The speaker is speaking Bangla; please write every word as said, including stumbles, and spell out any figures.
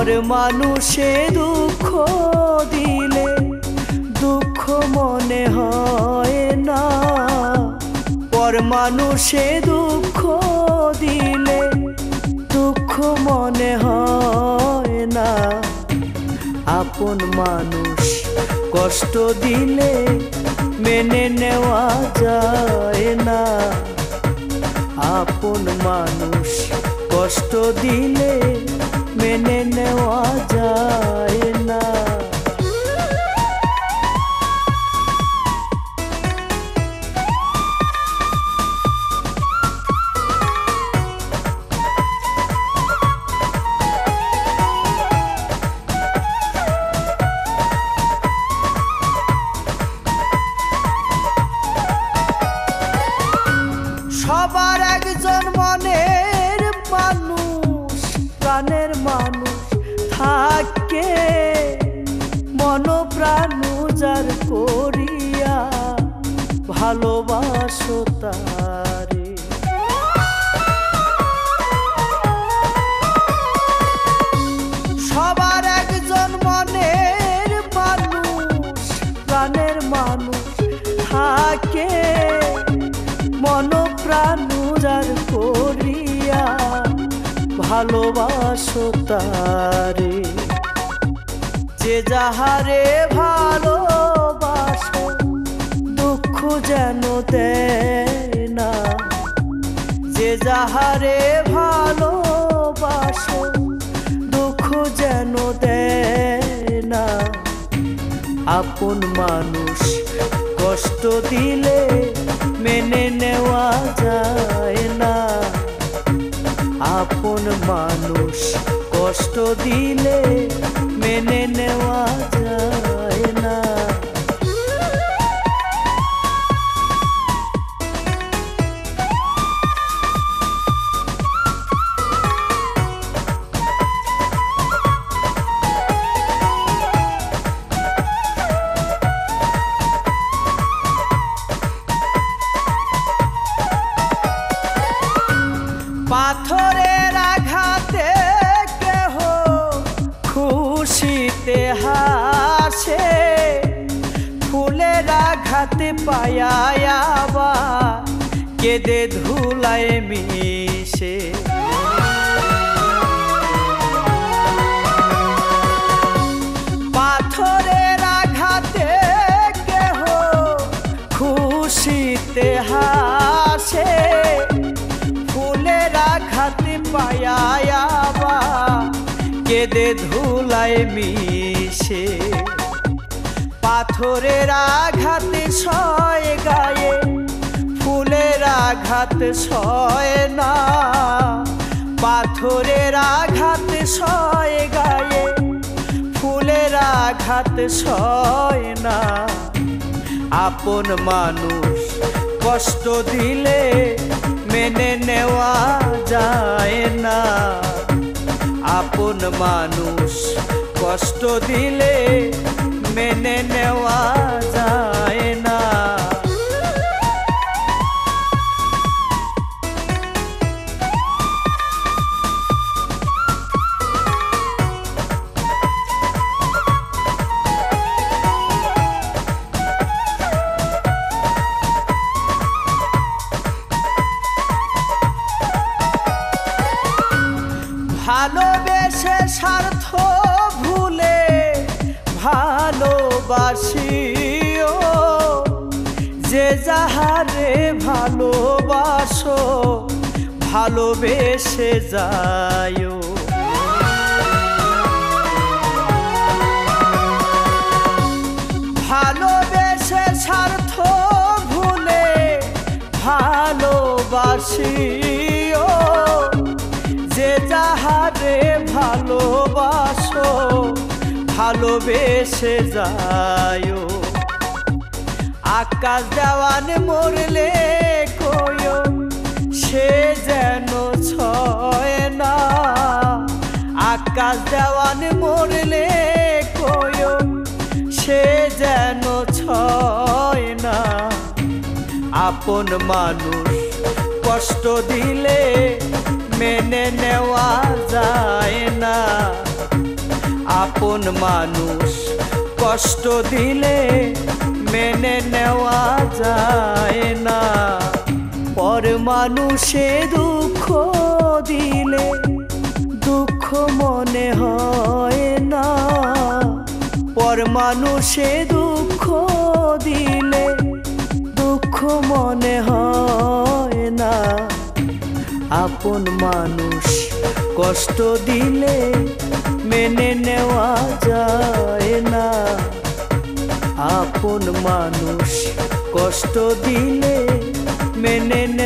পর মানুষে দুঃখ দিলে দুঃখ মনে হয় না, পর মানুষে দুঃখ দিলে দুঃখ মনে হয় না। আপন মানুষ কষ্ট দিলে মেনে নেওয়া যায় না, আপন মানুষ কষ্ট দিলে মেনে নেওয়া যায় না। সবার একজন মনের মানুষ, প্রাণের মানুষ থাকে, মন প্রাণ উজাড় করিয়া ভালোবাসো তারে। সবার একজন মনের মানুষ, প্রাণের মানুষ থাকে, মন প্রাণ উজাড় করিয়া ভালোবাসো তারে। যে যাহারে ভালোবাসো দুঃখ যেন দেয় না, যে যাহারে ভালোবাসো দুঃখ যেন দেয় না। আপন মানুষ কষ্ট দিলে মেনে নেওয়া যায় না, আপন মানুষ কষ্ট দিলে মেনে নেওয়া যায় না। পাথরের আঘাতে কেহ খুশিতে হাসে, ফুলের আঘাতে পায়া আবার কেঁদে ধুলায় মিশে। পাথরের আঘাতে কেহ খুশিতে হাসে, ফুলের আঘাতে পায়া আবার কেঁদে ধুলায় মিশে। পাথরের আঘাতে সয় গায়ে, ফুলের আঘাত সয় না, পাথরের আঘাতে সয় গায়ে, ফুলের আঘাত সয় না। আপন মানুষ কষ্ট দিলে মেনে নেওয়া যায় না, আপন মানুষ কষ্ট দিলে মেনে নেওয়া যায় না। ভালোবেসে স্বার্থ ভুলে ভালোবাসিও, যে যাহারে ভালোবাসো ভালোবেসে যায়ও। ভালোবেসে স্বার্থ ভুলে ভালোবাসিও, যে যাহারে ভালোবাসো ভালোবেসে যায়ও। আকাশ দেওয়ান মরলে কয়ো সে যেন ছয় না, আকাশ দেওয়ান মরলে কয়ো সে যেন ছয় না। আপন মানুষ কষ্ট দিলে মেনে নেওয়া যায় না, আপন মানুষ কষ্ট দিলে মেনে নেওয়া যায় না, পর মানুষে দুঃখ দিলে দুঃখ মনে হয় না, পর মানুষে দুঃখ দিলে দুঃখ মনে হয় না। আপন মানুষ কষ্ট দিলে মেনে নেওয়া যায় না, আপন মানুষ কষ্ট দিলে মেনে